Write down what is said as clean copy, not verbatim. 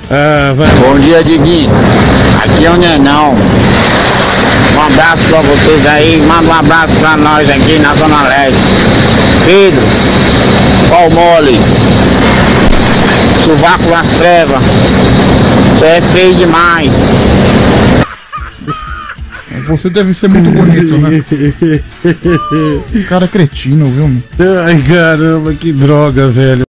Bom dia, Diguinho. Aqui é o Nenão. Um abraço pra vocês aí. Manda um abraço pra nós aqui na Zona Leste. Pedro, pau mole, sovaco nas trevas. Você é feio demais. Você deve ser muito bonito, né? Cara cretino, viu? Ai, caramba, que droga, velho.